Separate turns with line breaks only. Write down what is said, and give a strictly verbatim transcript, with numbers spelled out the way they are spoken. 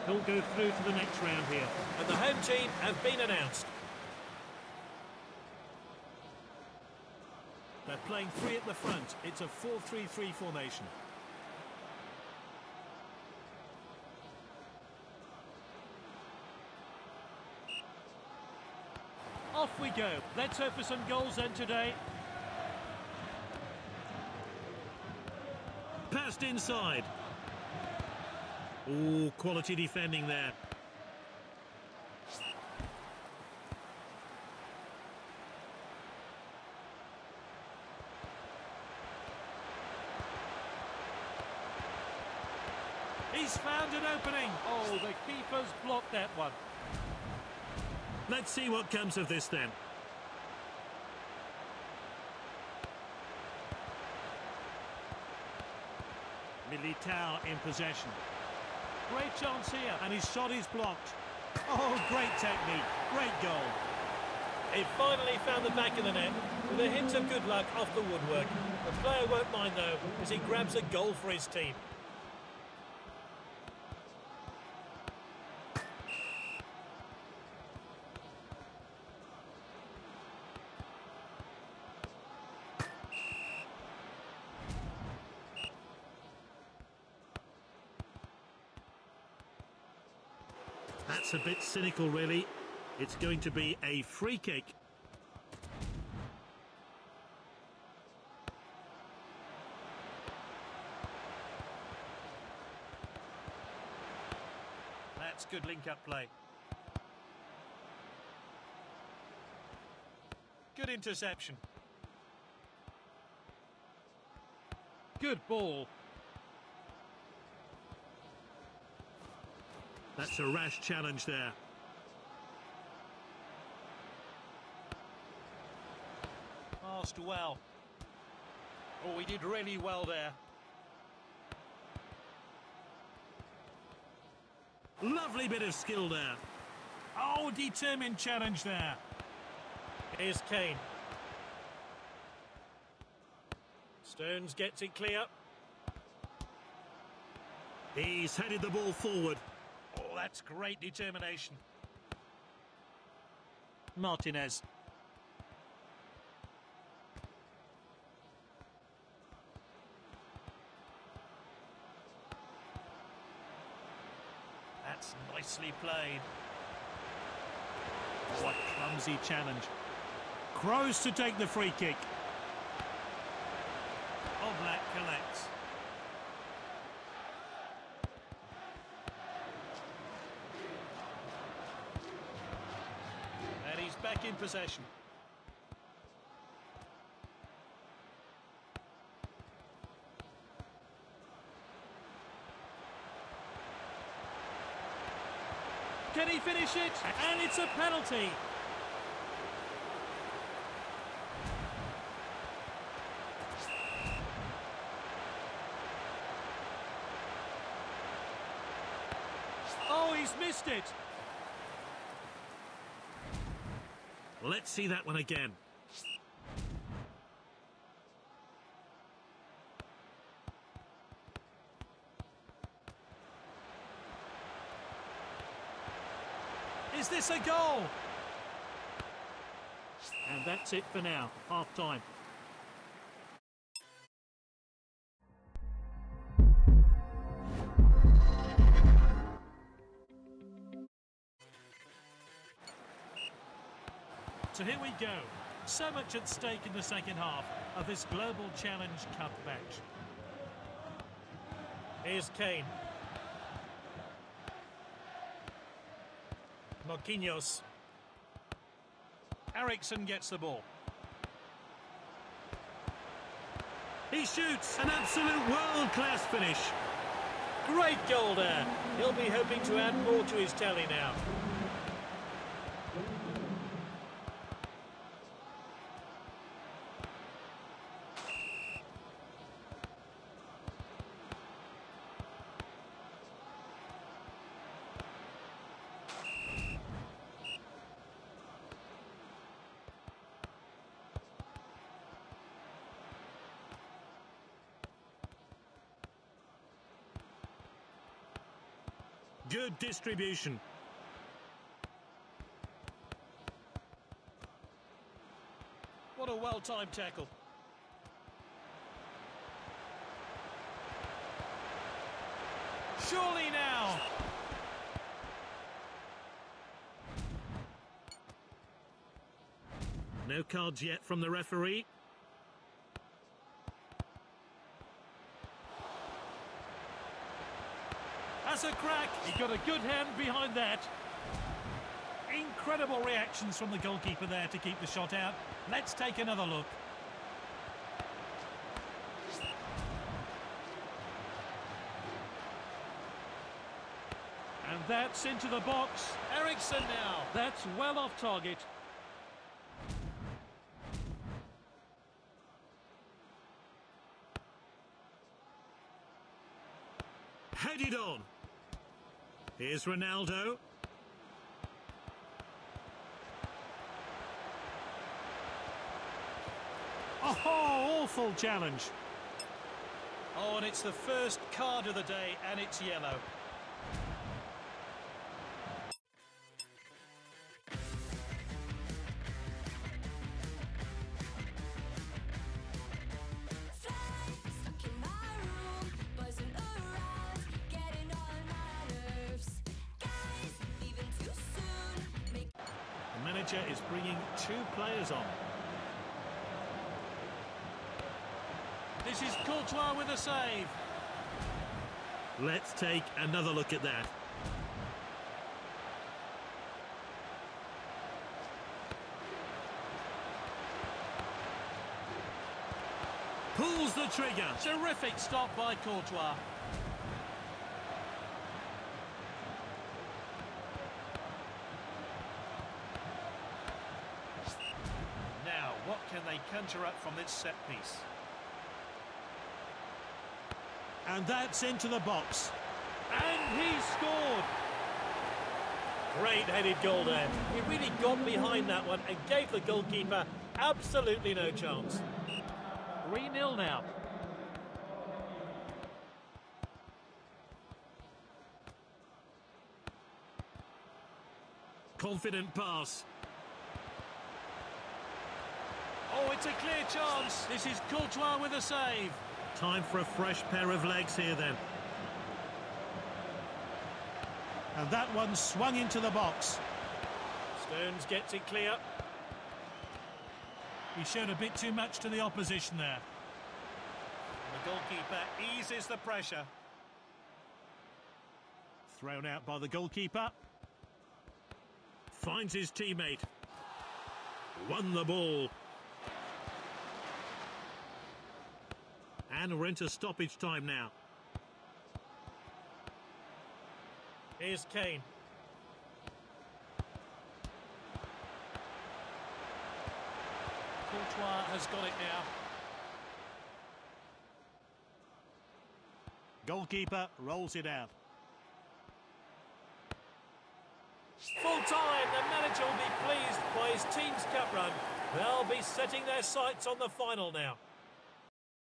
He'll go through to the next round here.
And the home team have been announced. They're playing three at the front. It's a four three three formation.
Off we go. Let's hope for some goals then today. Passed inside. Oh, quality defending there. He's found an opening. Oh, the keeper's blocked that one. Let's see what comes of this then. Militao in possession. Great chance here, and his shot is blocked. Oh, great technique, great goal.
He finally found the back of the net with a hint of good luck off the woodwork. The player won't mind though, as he grabs a goal for his team.
That's a bit cynical, really. It's going to be a free kick. That's good link-up play. Good interception. Good ball. That's a rash challenge there. Passed well. Oh, he did really well there. Lovely bit of skill there. Oh, determined challenge there.
Here's Kane. Stones gets it clear.
He's headed the ball forward. Oh, that's great determination. Martinez. That's nicely played. What clumsy challenge. Kroos to take the free kick. Oblak collects. And he's back in possession. Can he finish it? And it's a penalty. Oh, he's missed it. Let's see that one again. Is this a goal? And that's it for now. Half time. So here we go. So much at stake in the second half of this Global Challenge Cup match.
Here's Kane. Marquinhos.
Eriksson gets the ball. He shoots! An absolute world-class finish.
Great goal there. He'll be hoping to add more to his tally now.
Good distribution.
What a well-timed tackle.
Surely now. No cards yet from the referee. That's a crack. He got a good hand behind that. Incredible reactions from the goalkeeper there to keep the shot out. Let's take another look. And that's into the box.
Ericsson now.
That's well off target. Headed on. Here's Ronaldo. Oh, awful challenge.
Oh, and it's the first card of the day, and it's yellow.
The manager is bringing two players on.
This is Courtois with a save.
Let's take another look at that. Pulls the trigger.
Terrific stop by Courtois. Now, what can they conjure up from this set piece?
And that's into the box. And he scored.
Great headed goal there. He really got behind that one and gave the goalkeeper absolutely no chance.
three nil now. Confident pass.
Oh, it's a clear chance. This is Courtois with a save.
Time for a fresh pair of legs here then. And that one swung into the box.
Stones gets it clear.
He showed a bit too much to the opposition there.
The goalkeeper eases the pressure.
Thrown out by the goalkeeper. Finds his teammate. Won the ball. And we're into stoppage time now.
Here's Kane. Courtois has got it now.
Goalkeeper rolls it out.
Full time, the manager will be pleased by his team's cup run. They'll be setting their sights on the final now.